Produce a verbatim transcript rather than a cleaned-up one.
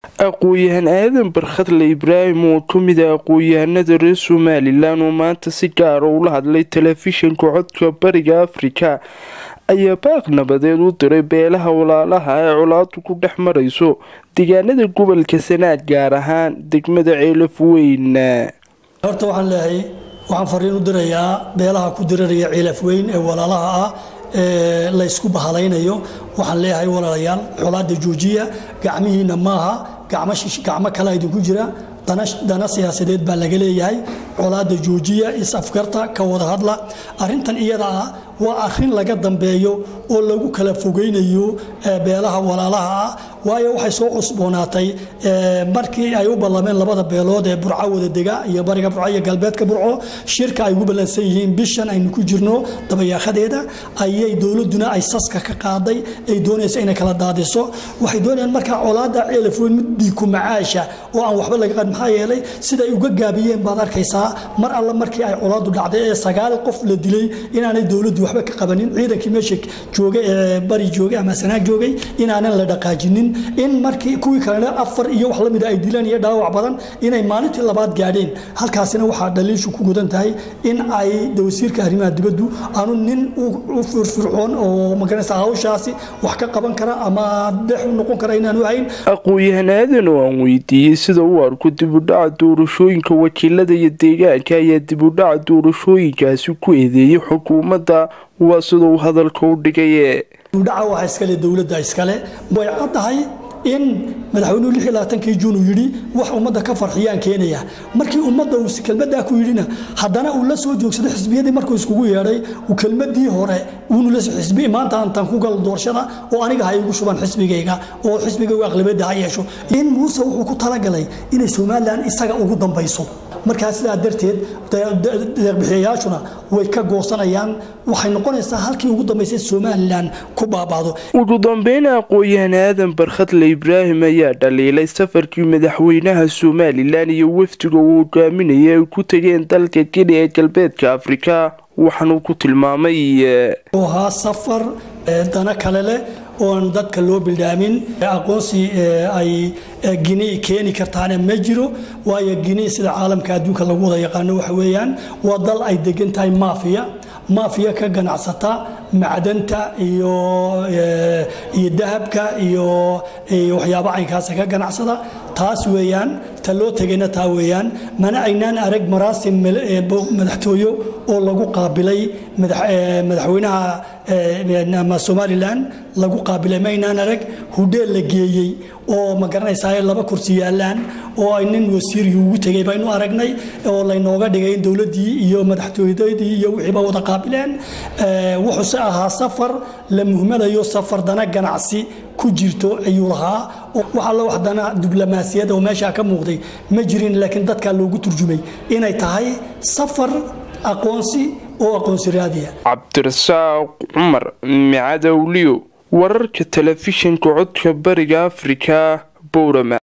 aqooyahan aadan barkhadle ibraahim oo ka mid ah aqooyahanada reer somalilan oo maanta si gaara ula hadlay telefishinka codka bariga afrika ayaa baaq nabadeed u diray beelaha walaalaha ee colaadu ku dhex marayso deegaanada gobolka Sanaag gaar ahaan degmada Ceelaf Weyn. horta waxaan leeyahay waxaan fariin u dirayaa beelaha ku diraraya Ceelaf Weyn ee walaalaha ah ee la isku bahalaynayo. waxaan leeyahay walaalayaal colaada joojiya gacmihiina maaha gacmo shish gacmo kala idinku jira dana siyaasadeed baa laga leeyahay. colaada joojiya is afkarta ka wada hadla arintan iyada ah waa arin laga dambeeyo oo lagu kala fogeynayo beelaha walaalaha ah waayo waxay soo cusboonaatay markii ay u ballameen labada beelood ee Burco wada dega iyo bariga Burco iyo galbeedka Burco shirka ay ugu ballansan yihiin bishan aynu ku jirno dabayaaqadeeda ayay dawladuna ay saska ka qaaday ay doonayso inay kala daadiso. waxay doonayaan marka colaada Ceelaf Weyn mid ku macaasha oo aan waxba laga qad maxaa yeelay sida ay uga gaabiyeen baad arkaysaa mar alla markii ay colaadu dhacday ee sagaal qof la dilay inaanay dawladdu waxba ka qabanin ciidankii meesha joogay ee bari joogay ama Sanaag joogay inaanan la dhaqaajinin in markii kuwii kale afar iyo wax la mid ay dilaan iyo dhaawac badan inay maalintii labaad gaadheen. halkaasina waxa dhaliishu ku gudan tahay in ay wasiirka arrimaha dibaddu aanu nin u furfurcoon oo maganaysa hawshaasi wax ka qaban kara ama dhex noqon kara inaanu ahayn. aqooyahanadana waan weydiiyay sida uu arko dib u dhaca doorashooyinka wakiilada iyo deegaanka ayaa dib u dhaca doorashooyinkaasi ku eedeeyay xukuumadda waa sida uu hadalka u dhigay. dhaca waxa iska leh dawladda iska leh way cadahay in madaxweynuhu lix iyo labaatan Juun uu yiri wax ummadda ka farxiyaan keenaya markii ummadda uu kelmadda ku yirina haddana uu la soo joogsaday xisbiyadii markuu iskugu yeeray uu kelmadii hore uu la soo xisbi maanta aan ku gal doorashada oo aniga hay ugu shuban xisbigayga oo xisbiga aqlabiyada ay yeesho in Muuse wuxuu ku talagalay inay Soomaaliland isaga ugu dambayso. markaas sidaa darteed deeqbixiyaashuna way ka goosanayaan waxay noqonaysaa halkii ugu dambeysay Soomaaliland ku baabaado. ugu dambeyn aqooyahan aadan barkhadle ibraahim ayaa dhaliilay safarkii madaxweynaha Soomaaliland iyo wafdiga uu hogaaminayay ay ku tageen dalka Kenya ee galbeedka Afrika waxaanu ku tilmaamay oo safar dana kale leh oo dadka loo bildaamin aqoonsi ay Guinea keeni kartaan ma jiro waayo Guinea sida caalamka adduunka lagu wada yaqaan waxa weeyaan waa dal ay degan tahay maafiya maafiya ka ganacsata macdanta iyo iyo dahabka iyo waxyaabaha aynkaas ka ganacsada taas weeyaan ta loo tagayna taa weeyaan mana aynaan arag maraasim madaxtooyo oo lagu qaabilay madaxweynaha Somaliland lagu qaabilay ma aynaan arag hudeel la geeyay oo ma garanaysaa laba kursi yaalaan oo ay nin wasiir ugu tagay baynu aragnay oo la inooga dhigay dawladii iyo madaxtooyadii iyo wixii ba wada qaabileen. wuxuu ahaa safar la muhiimanayo safar dana ganacsi ku jirto ayuu lahaa waxa la waxdana diblomaasiyada oo meesha ka muuqday ma jirin laakiin dadka loogu turjumay inay tahay safar aqoonsi oo aqoonsi raadiya. Cabdirasaaq Umar Micadawliyo wararka telefishinka codka bariga Afrika Boorama.